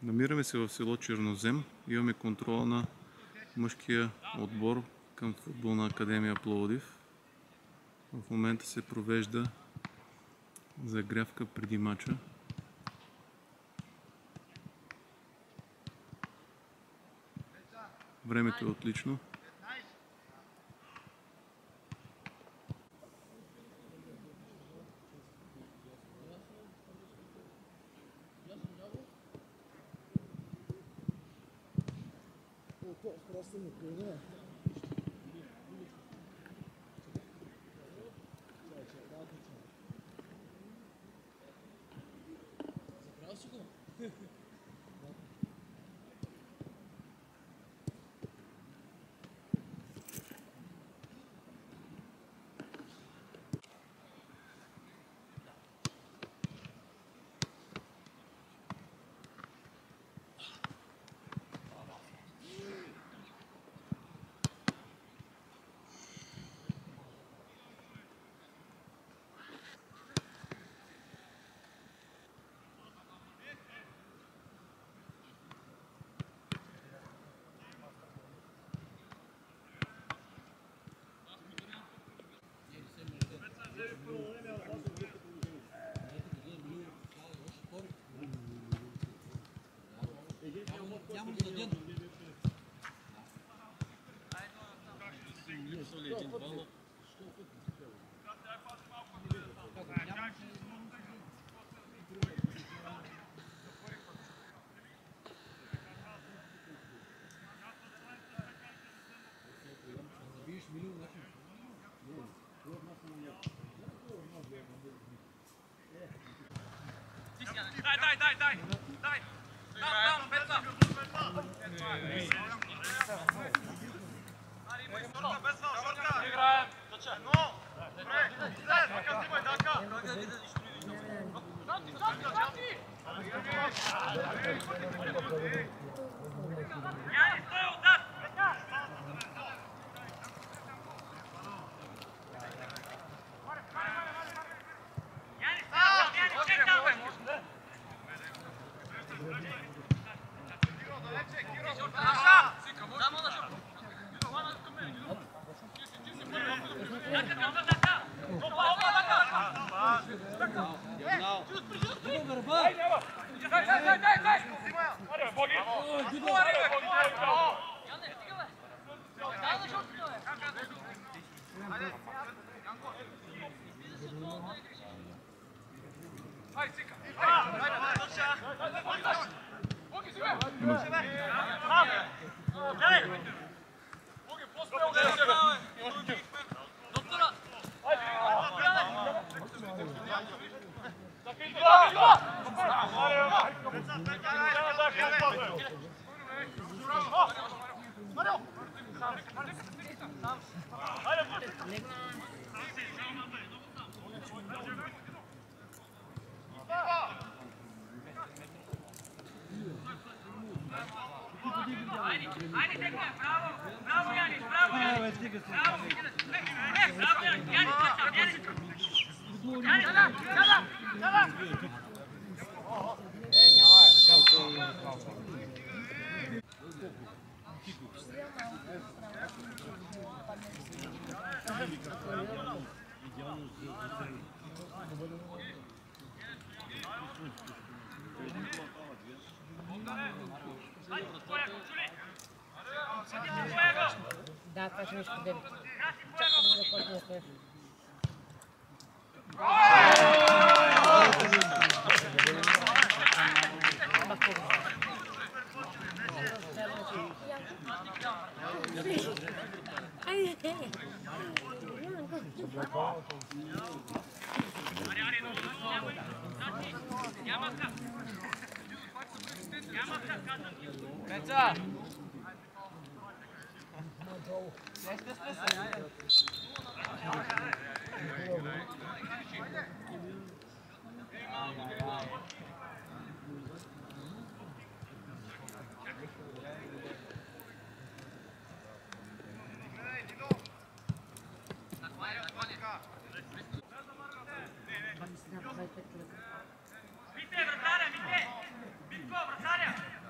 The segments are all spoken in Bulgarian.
Намираме се в село Чернозем. Имаме контрола на мъжкия отбор към футболна академия Пловдив. В момента се провежда загрявка преди мача. Времето е отлично. Дай! Да, това ще ми сподели. Чакам да почне да стоиш. Пеца! Вите, вратаря, Вите! Битко, вратаря!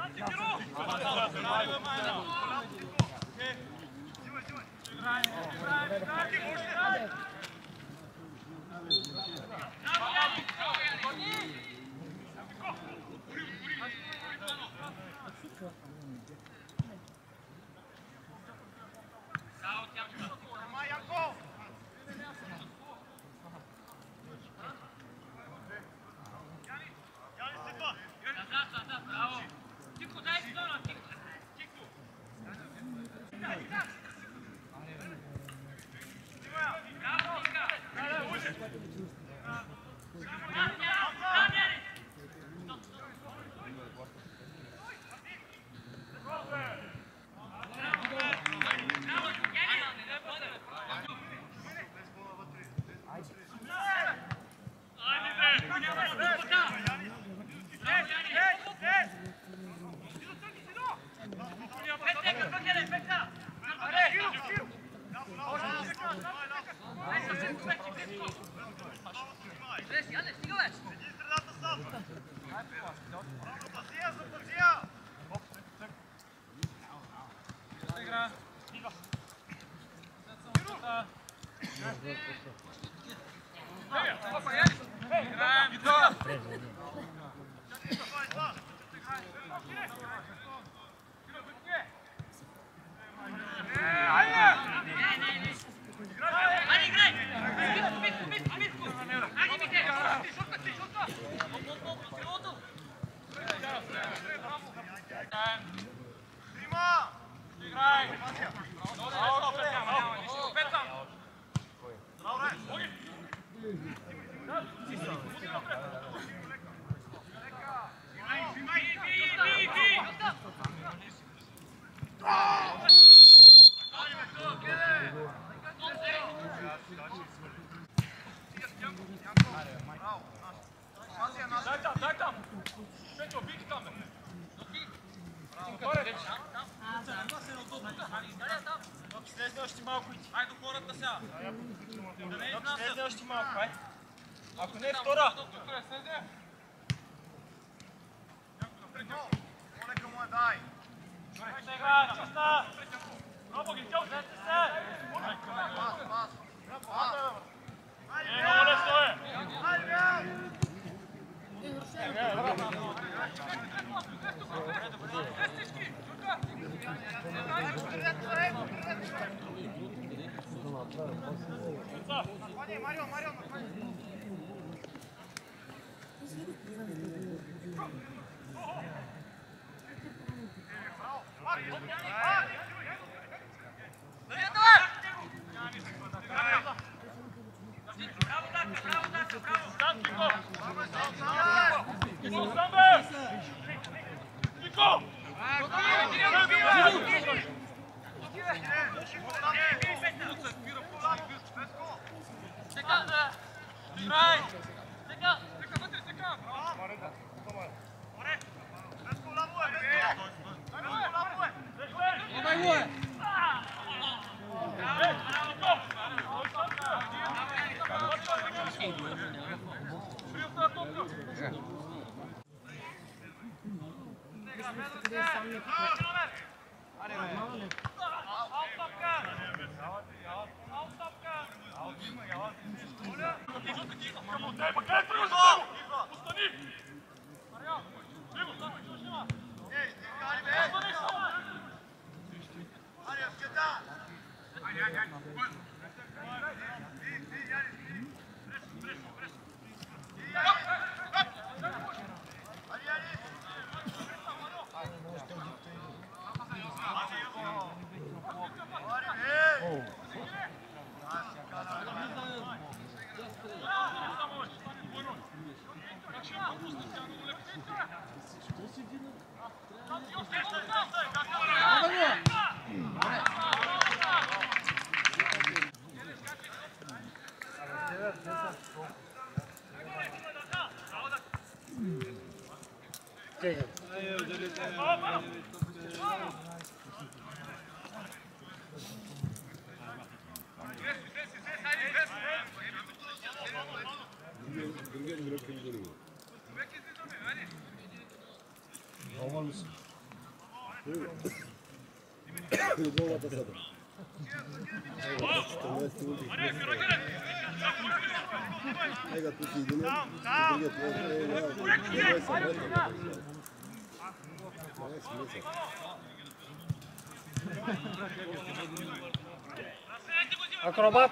Ако не е втора! Олека му е дай! Сега, чиста! Пробо ги, тьопнете се! Пас, пас! Много лесно е! Марио, Марио, Новата седа. 14 улици. Ега тук и един, другият Акробат!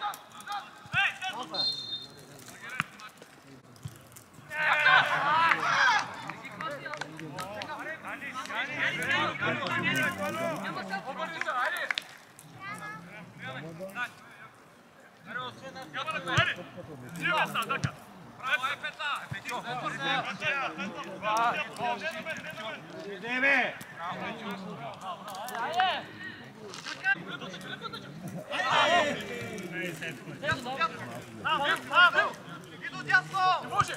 Иду дясно! Може!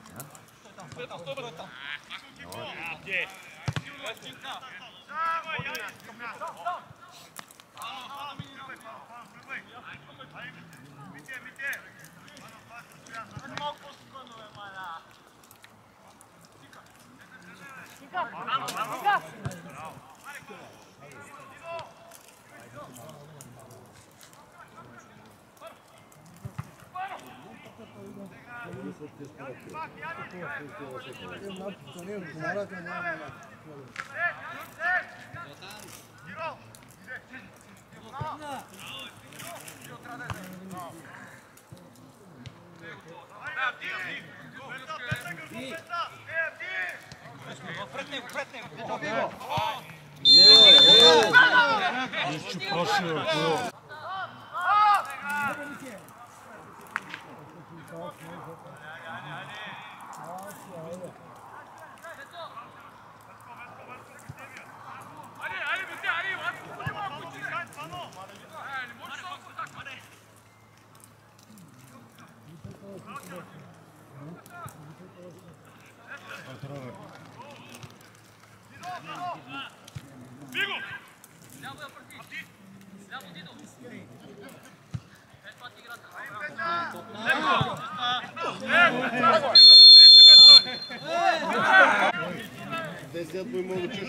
Десет му има учиш.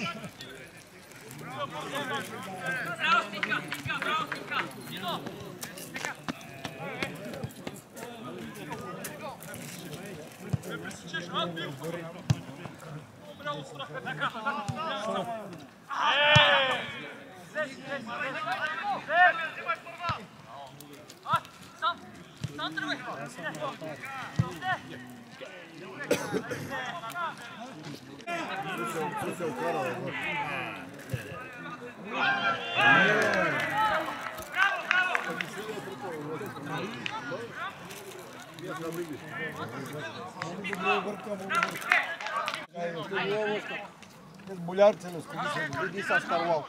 Се окара. Боляр целеско, види са старвал.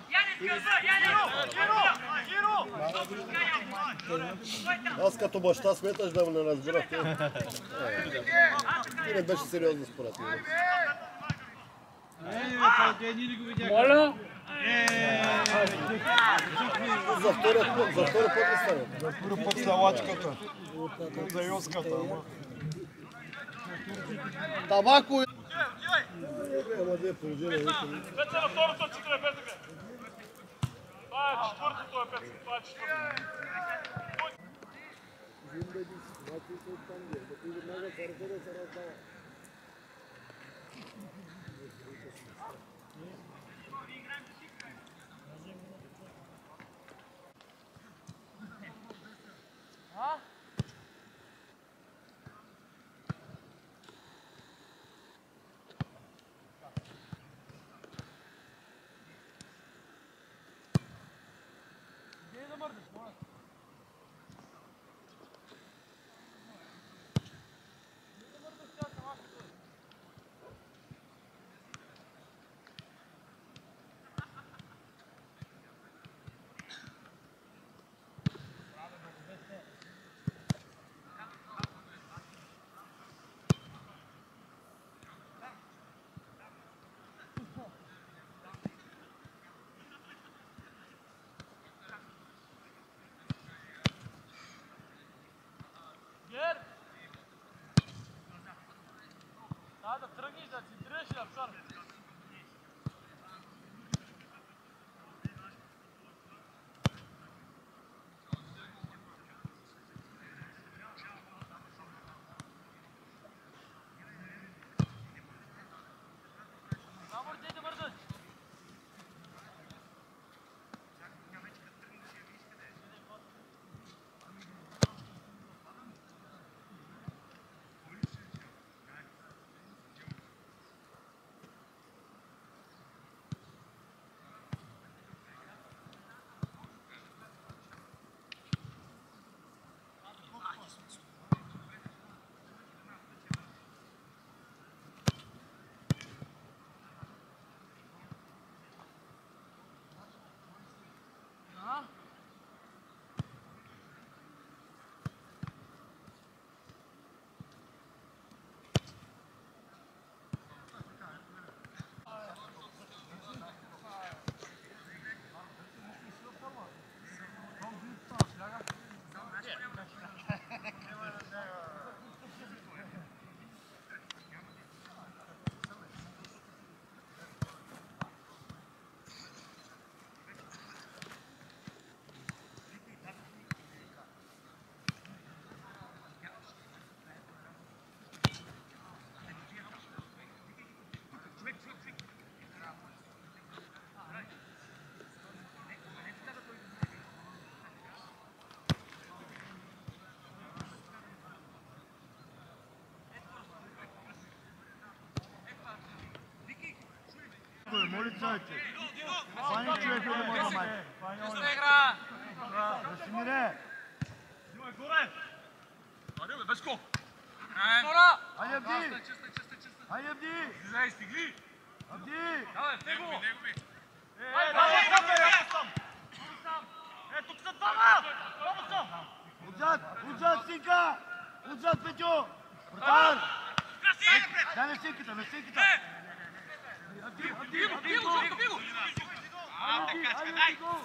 Аз като баща сметаш да не разбирах. Ти не беше сериозно според мен. Моля? За втори път ли стане? За първи път славачката. За йоската, ама. Табако! Ама две положения. Петър на второто цикля, Петър. Това е четвъртото, Петър. Това е четвъртото. Да тръгнеш, да си дръжиш, Апшар. Малко, молицайте. Фани човек да може да майка. Чиста игра! Красимире. Айде бе, без скок! Хайде, Абди! Хайде, Абди! Излезай, стигли! Абди! Давай, него! Тук са двама! Отзад, Синка! Отзад, Петю! Вратар! Дай на Синката, на Синката! Абди! Бий го! Хайде, гол!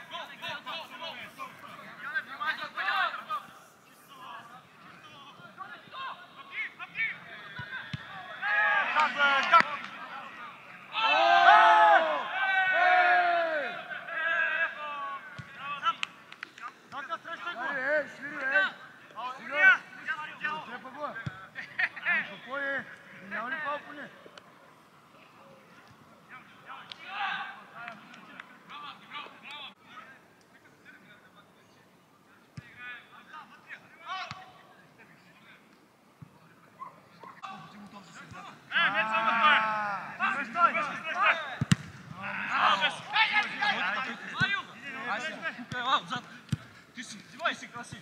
Ти си красив!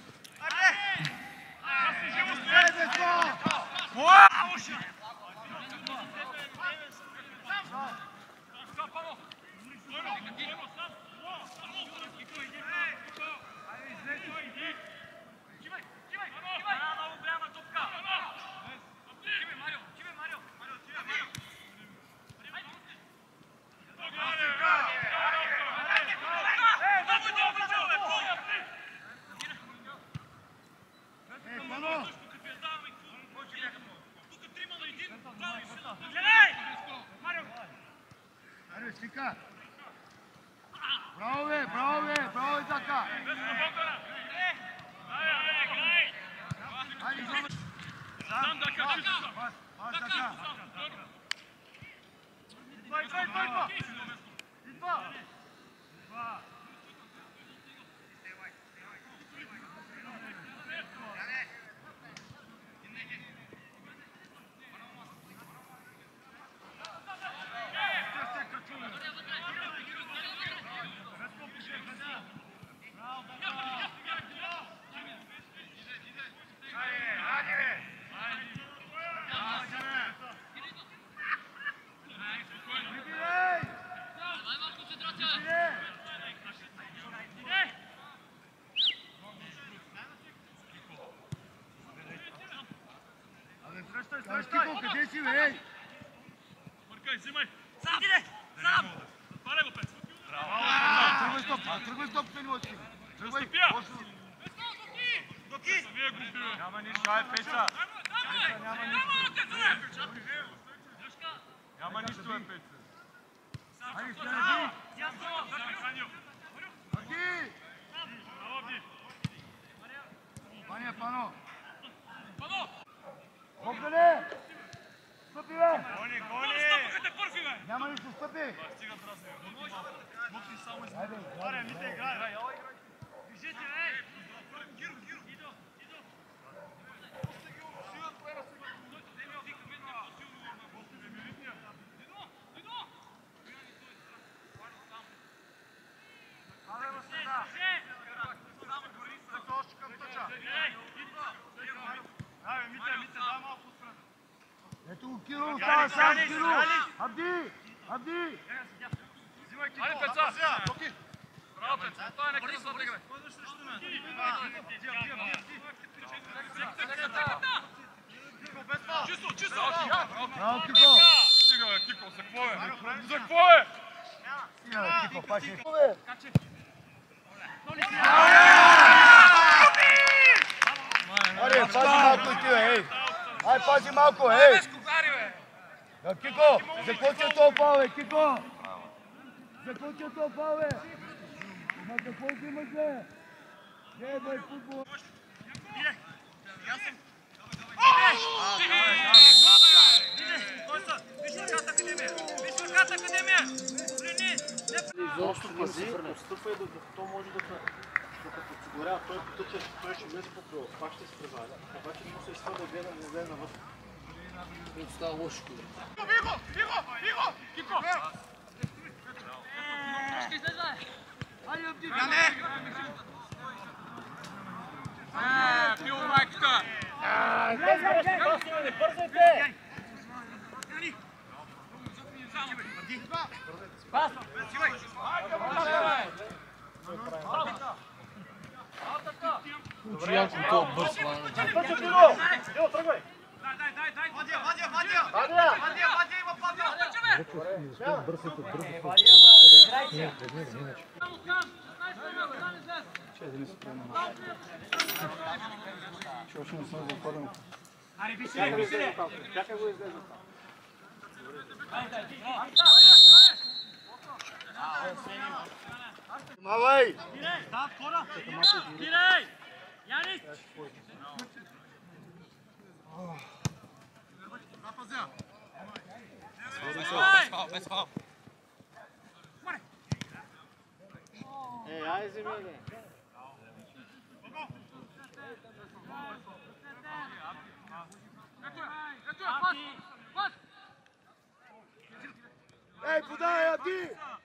Синка! Браво, бе! Браво, Итака! Кико, къде си, бе? Мъркай, взимай! Сам! Иде! Сам! Затваряй го, Пец! Тръгвай стоп, не можеш. Тръгвай! Доки! Няма нищо, ай, Пеца! Няма нищо, бе, Пеца! Айде, стане, Ади! Пания, Пано! Обдане! Стъпи, бе! Няма нищо, стъпи! Айде, айде. Ето го Киро, остава сам Киро! Абди! Абди! Айде, Пеца! Браво, Пеца! Това е некъде за отиграй! Чисто! Браво, Кико! Стига, бе, Кико, за какво е? За какво е? Стига, бе, Кико, паше! Аре, пази малко и ти, бе, ей! Ай, пази малко, ей! Кико, за какво ти е това пал, бе, Кико? За какво ти е това пал, бе? На какво взимаш, бе? Не, бе, футбол! Изобщо пази, отстъпвай, докато може да подсигурява. Той потъча, той ще влезе по кръв. Пак ще се преваля. Обаче не му се иска да гледа, не гледа навътре. Което става лошо. Иго! Янко, то бърз, май. Пътя, Дино! Дино, тръгвай! Чакай го излезе. Мавай! Ай, земене. Ей, подай, а ти!